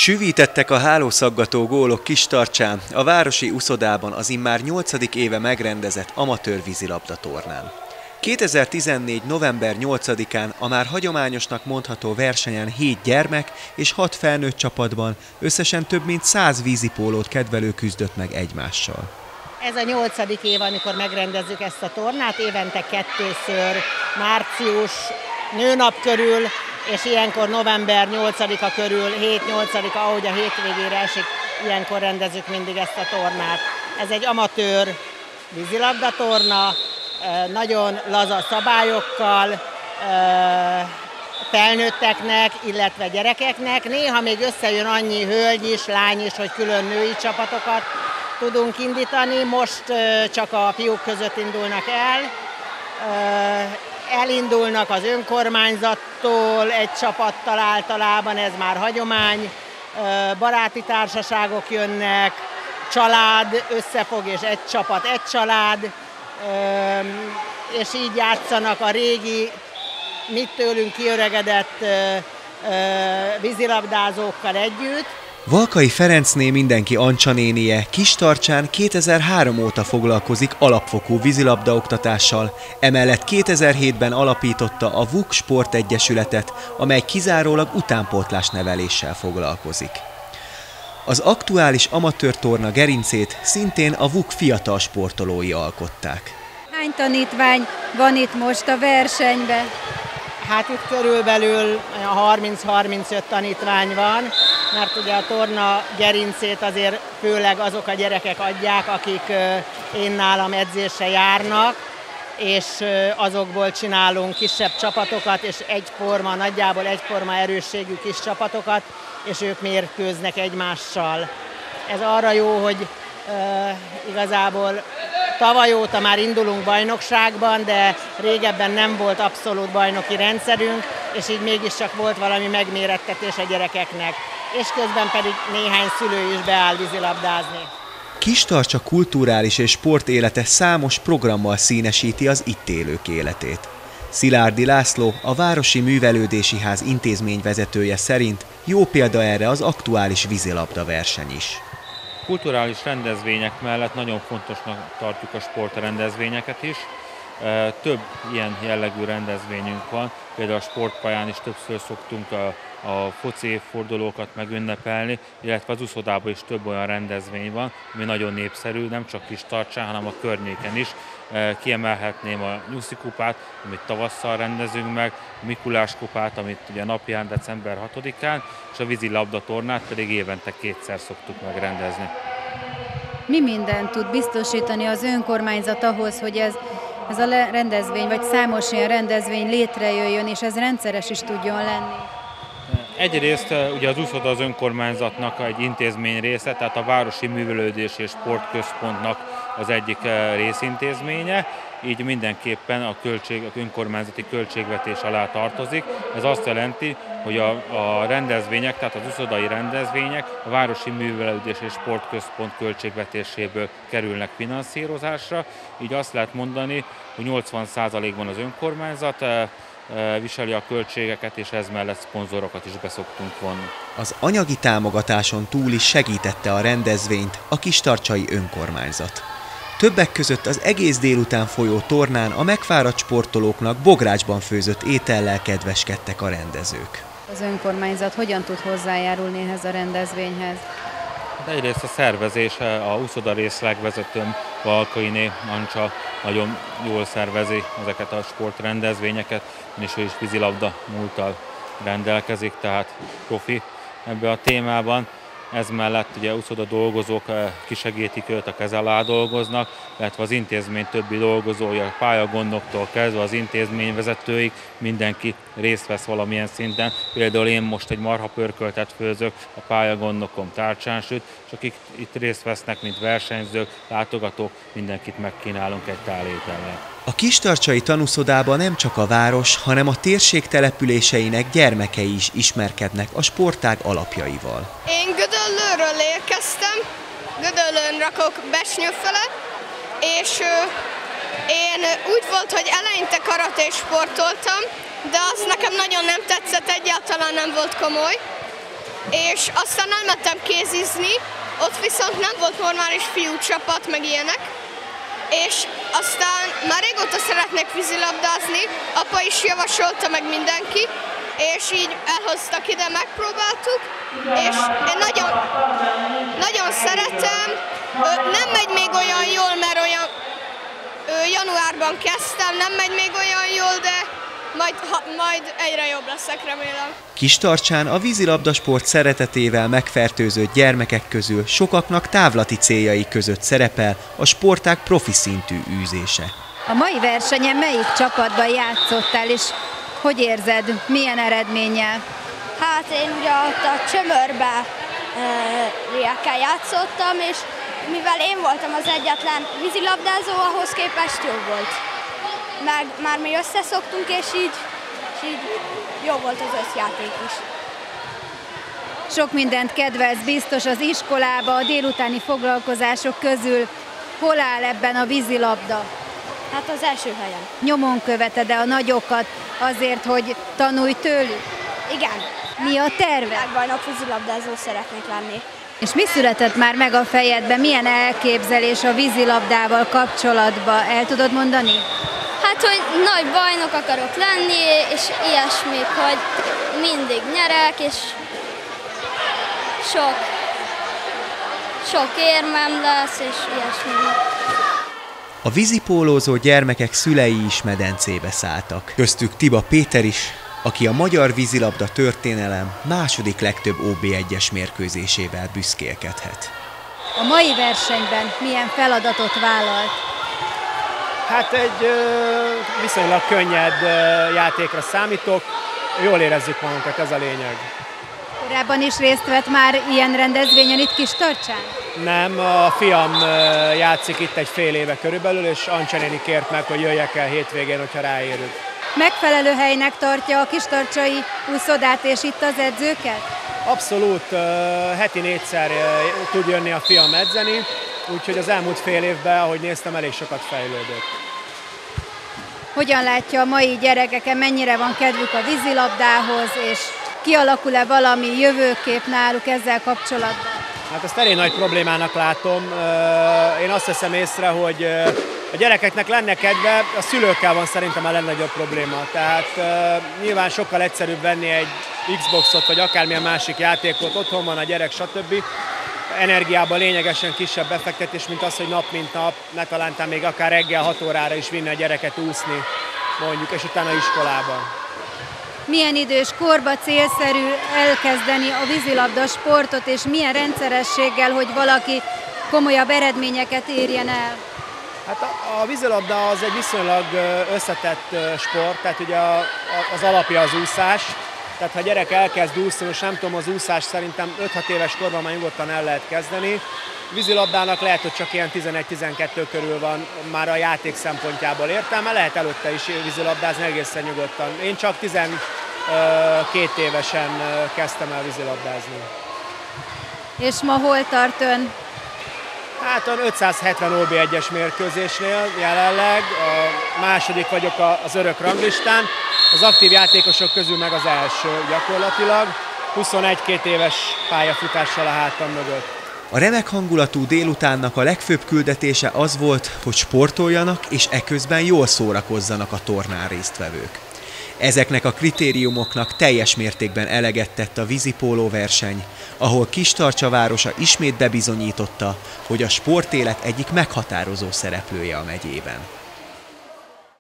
Sűvítettek a hálószaggató gólok Kistarcsán, a városi uszodában az immár 8. éve megrendezett amatőr vízilabdatornán. 2014. november 8-án a már hagyományosnak mondható versenyen 7 gyermek és 6 felnőtt csapatban összesen több mint 100 vízipólót kedvelő küzdött meg egymással. Ez a 8. év, amikor megrendezzük ezt a tornát, évente 2-ször, március nőnap körül, és ilyenkor november 8-a körül, 7-8-a, ahogy a hétvégére esik, ilyenkor rendezzük mindig ezt a tornát. Ez egy amatőr vízilabdatorna, nagyon laza szabályokkal, felnőtteknek, illetve gyerekeknek. Néha még összejön annyi hölgy is, lány is, hogy külön női csapatokat tudunk indítani. Most csak a fiúk között indulnak el. Elindulnak az önkormányzattól egy csapattal általában, ez már hagyomány. Baráti társaságok jönnek, család összefog, és egy csapat, egy család, és így játszanak a régi, mit tőlünk kiöregedett vízilabdázókkal együtt. Valkai Ferencné mindenki Ancsa nénie Kistarcsán 2003 óta foglalkozik alapfokú vízilabdaoktatással, emellett 2007-ben alapította a VUK Sportegyesületet, amely kizárólag utánpótlás neveléssel foglalkozik. Az aktuális amatőr torna gerincét szintén a VUK fiatal sportolói alkották. Hány tanítvány van itt most a versenyben? Hát itt körülbelül 30-35 tanítvány van, mert ugye a torna gerincét azért főleg azok a gyerekek adják, akik én nálam edzésre járnak, és azokból csinálunk kisebb csapatokat, és nagyjából egyforma erősségű kis csapatokat, és ők mérkőznek egymással. Ez arra jó, hogy igazából tavaly óta már indulunk bajnokságban, de régebben nem volt abszolút bajnoki rendszerünk, és így mégiscsak volt valami megmérettetés a gyerekeknek. És közben pedig néhány szülő is beáll vízilabdázni. Kistarcsa kulturális és sportélete számos programmal színesíti az itt élők életét. Szilárdi László, a Városi Művelődési Ház intézményvezetője szerint jó példa erre az aktuális vízilabda verseny is. Kulturális rendezvények mellett nagyon fontosnak tartjuk a sportrendezvényeket is. Több ilyen jellegű rendezvényünk van, például a sportpályán is többször szoktunk a foci évfordulókat megünnepelni, illetve az uszodában is több olyan rendezvény van, ami nagyon népszerű, nem csak Kistarcsán, hanem a környéken is. Kiemelhetném a Nyuszi kupát, amit tavasszal rendezünk meg, a Mikulás kupát, amit ugye napján, december 6-án, és a vízilabda tornát pedig évente 2-szer szoktuk megrendezni. Mi mindent tud biztosítani az önkormányzat ahhoz, hogy ez a rendezvény, vagy számos ilyen rendezvény létrejöjjön, és ez rendszeres is tudjon lenni? Egyrészt ugye az úszoda az önkormányzatnak egy intézmény része, tehát a Városi Művelődési és Sportközpontnak az egyik részintézménye, így mindenképpen a önkormányzati költségvetés alá tartozik. Ez azt jelenti, hogy a rendezvények, tehát az uszodai rendezvények a Városi Művelődési és Sportközpont költségvetéséből kerülnek finanszírozásra, így azt lehet mondani, hogy 80%-ban az önkormányzat viseli a költségeket, és ez mellett szponzorokat is beszoktunk vonni. Az anyagi támogatáson túl is segítette a rendezvényt a kistarcsai önkormányzat. Többek között az egész délután folyó tornán a megfáradt sportolóknak bográcsban főzött étellel kedveskedtek a rendezők. Az önkormányzat hogyan tud hozzájárulni ehhez a rendezvényhez? De egyrészt a szervezés, a uszoda részlegvezetőm Valkainé Ancsa nagyon jól szervezi ezeket a sportrendezvényeket, és ő is vízilabda múlttal rendelkezik, tehát profi ebbe a témában. Ez mellett ugye uszoda dolgozók kisegítik őt, a keze alá dolgoznak, illetve az intézmény többi dolgozója, a pályagondnoktól kezdve az intézményvezetőig mindenki részt vesz valamilyen szinten. Például én most egy marhapörköltet főzök, a pályagondnokom tárcsán süt, és akik itt részt vesznek, mint versenyzők, látogatók, mindenkit megkínálunk egy tál étellel. A kistarcsai tanuszodában nem csak a város, hanem a térség településeinek gyermekei is ismerkednek a sportág alapjaival. Én Gödöllőről érkeztem, Gödöllőn rakok Besnyőfele, és én úgy volt, hogy eleinte karaté sportoltam, de az nekem nagyon nem tetszett, egyáltalán nem volt komoly. és aztán elmentem kézizni, ott viszont nem volt normális fiúcsapat, meg ilyenek, és aztán már régóta szeretnék vízilabdázni, apa is javasolta, meg mindenki, és így elhoztak ide, megpróbáltuk, és én nagyon szeretem, nem megy még olyan jól, mert olyan januárban kezdtem, nem megy még olyan jól, de majd egyre jobb leszek, remélem. Kistarcsán a vízilabdasport szeretetével megfertőzött gyermekek közül sokaknak távlati céljai között szerepel a sportág profi szintű űzése. A mai versenyen melyik csapatban játszottál, és hogy érzed, milyen eredménnyel? Hát én ugye ott a Csömörbe riákkel játszottam, és mivel én voltam az egyetlen vízilabdázó, ahhoz képest jó volt. Meg már mi összeszoktunk, és így jó volt az összjáték is. Sok mindent kedvelsz biztos az iskolába, a délutáni foglalkozások közül. Hol áll ebben a vízilabda? Hát az első helyen. Nyomon követed-e a nagyokat azért, hogy tanulj tőlük? Igen. Mi a terve? Világbajnok vízilabdázó szeretnék lenni. És mi született már meg a fejedben? Milyen elképzelés a vízilabdával kapcsolatban? El tudod mondani? Hát, hogy nagy bajnok akarok lenni, és ilyesmik, hogy mindig nyerek, és sok érmem lesz, és ilyesmi. A vízipólózó gyermekek szülei is medencébe szálltak. Köztük Tiba Péter is, aki a magyar vízilabda történelem második legtöbb OB1-es mérkőzésével büszkélkedhet. A mai versenyben milyen feladatot vállalt? Hát egy viszonylag könnyed játékra számítok, jól érezzük magunkat, ez a lényeg. Korábban is részt vett már ilyen rendezvényen itt Kistarcsán? Nem, a fiam játszik itt egy fél éve körülbelül, és Ancsa néni kért meg, hogy jöjjek el hétvégén, hogyha ráérünk. Megfelelő helynek tartja a kistarcsai úszodát és itt az edzőket? Abszolút, heti 4-szer tud jönni a fiam edzeni, úgyhogy az elmúlt fél évben, ahogy néztem, elég sokat fejlődött. Hogyan látja a mai gyerekeken, mennyire van kedvük a vízilabdához, és kialakul-e valami jövőkép náluk ezzel kapcsolatban? Hát ezt elég nagy problémának látom. Én azt veszem észre, hogy a gyerekeknek lenne kedve, a szülőkkel van szerintem a legnagyobb probléma. Tehát nyilván sokkal egyszerűbb venni egy Xboxot, vagy akármilyen másik játékot, otthon van a gyerek, stb. Energiában lényegesen kisebb befektetés, mint az, hogy nap mint nap, ne talántán még akár reggel 6 órára is vinni a gyereket úszni, mondjuk, és utána iskolában. Milyen idős korba célszerű elkezdeni a vízilabda sportot, és milyen rendszerességgel, hogy valaki komolyabb eredményeket érjen el? Hát a vízilabda az egy viszonylag összetett sport, tehát ugye az alapja az úszás. Tehát ha a gyerek elkezd úszni, most nem tudom, az úszás szerintem 5-6 éves korban már nyugodtan el lehet kezdeni. Vízilabdának lehet, hogy csak ilyen 11-12 körül van már a játék szempontjából értelme, lehet előtte is vízilabdázni egészen nyugodtan. Én csak 12 évesen kezdtem el vízilabdázni. És ma hol tart ön? Hát 570 OB1-es mérkőzésnél jelenleg, a második vagyok az örök ranglistán, az aktív játékosok közül meg az első gyakorlatilag, 21-22 éves pályafutással a hátam mögött. A remek hangulatú délutánnak a legfőbb küldetése az volt, hogy sportoljanak és eközben jól szórakozzanak a tornán résztvevők. Ezeknek a kritériumoknak teljes mértékben eleget tett a vízipóló verseny, ahol Kistarcsa városa ismét bebizonyította, hogy a sportélet egyik meghatározó szereplője a megyében.